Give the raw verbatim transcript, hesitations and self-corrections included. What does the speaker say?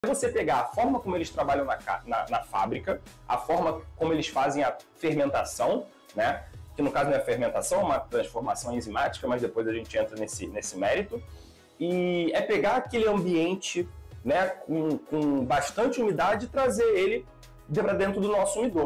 Você pegar a forma como eles trabalham na, na, na fábrica, a forma como eles fazem a fermentação, né? Que no caso não é fermentação, é uma transformação enzimática, mas depois a gente entra nesse, nesse mérito. E é pegar aquele ambiente, né, com, com bastante umidade e trazer ele para dentro do nosso umidor.